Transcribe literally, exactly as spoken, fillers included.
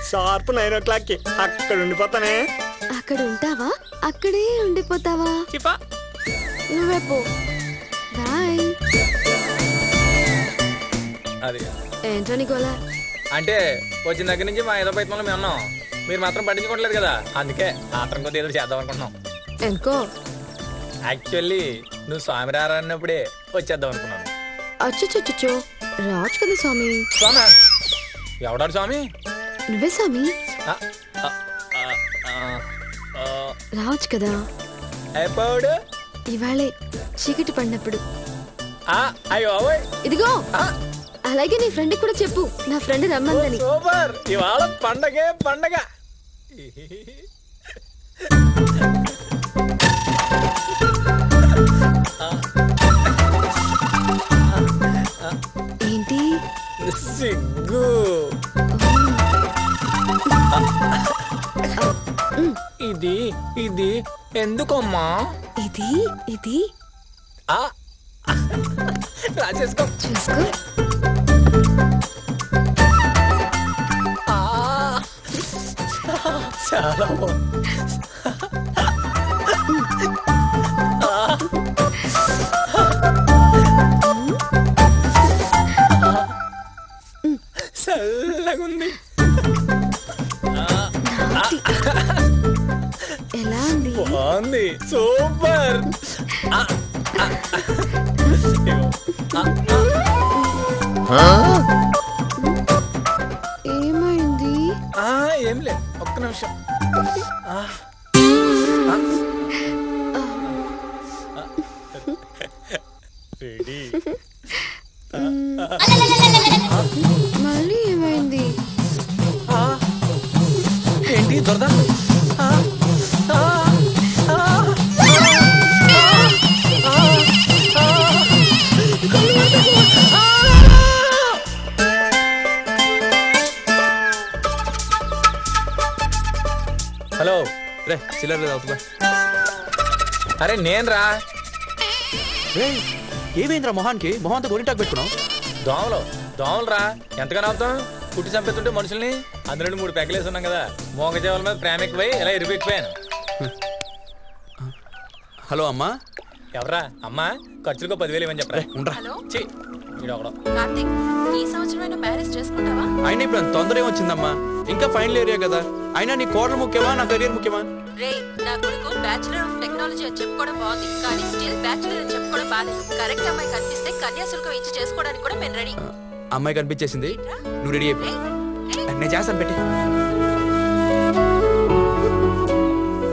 Sharp nine ఓ clock కి అక్కడ ఉండిపోతానే. అక్కడ ఉంటావా? అక్కడే ఉండిపోతావా? చిపా నువ్వే పో. బాయ్. అది ఏంటో నీ గోలా? అంటే వచ్చిన దగ్గర నుంచి మా ఏదో ప్రయత్నంలో మేము ఉన్నాం, మీరు మాత్రం పట్టించుకోవట్లేదు కదా, అందుకే ఆత్రం కొద్ది ఏదో చేద్దాం అనుకుంటున్నాం. ఎందుకో? యాక్చువల్లీ నువ్వు స్వామి రారా అన్నప్పుడే వచ్చేద్దాం అనుకున్నాను. అచ్చొచ్చొచ్చో రాజు కదా స్వామి. స్వామి ఎవడాడు స్వామి? నువ్వే స్వామి. రావచ్చు కదా. ఎప్పుడు? ఇవాళే చీకటి పడినప్పుడు. అయ్యో ఇదిగో అలాగే నీ ఫ్రెండ్ కూడా చెప్పు, నా ఫ్రెండ్ రమ్మందని. సూపర్, ఇవాళ పండగే పండగ. ఏంటి సిగ్గు? ఇది ఇది ఎందుకమ్మా? ఇది ఇది రాసేసుకో. చూసుకో. చాలా చల్లగుంది. ఎలా ఉంది? బాగుంది, సూపర్. ఏమైంది? ఏం లే, ఒక్క నిమిషం. రెడీ. మళ్ళీ ఏమైంది? ఏంటి దొరద? హలో రే, చిల్లర అవుతుందా? అరే నేను రా. ఏమైందిరా మొహానికి? మొహంతో గోరింటాకు పెట్టుకున్నావు? దోమలు దోమలు రా, ఎంతగానో అవుతాం. పుట్టి చంపేస్తుంటే మనుషుల్ని. అందులో మూడు పెక్కలేసి ఉన్నాం కదా, మోగజేవుల మీద ప్రేమ ఎక్కువై ఇలా ఇరిపెక్కిపోయాను. హలో అమ్మా. ఎవరా అమ్మా? ఖర్చులకు పదివేలు ఇవ్వని చెప్పరా. ఉండరా. అయినా ఇప్పుడు తొందర ఏమొచ్చిందమ్మా? ఇంకా ఫైనల్ ఏరియా కదా. అయినా నీ కోడలు ముఖ్యమా, నా కెరీర్ ముఖ్యమా? రే, నా కొడుకు బ్యాచిలర్ ఆఫ్ టెక్నాలజీ అని చెప్పుకోవడం బాగుంది, కానీ స్టిల్ బ్యాచిలర్ అని చెప్పుకోవడం బాలేదు. కరెక్ట్ అమ్మాయి కనిపిస్తే కన్యాశుల్కం ఇచ్చి చేసుకోవడానికి కూడా మేము రెడీ. అమ్మాయి కనిపించేసింది, నువ్వు రెడీ అయిపోయి నేను చేస్తాను. పెట్టి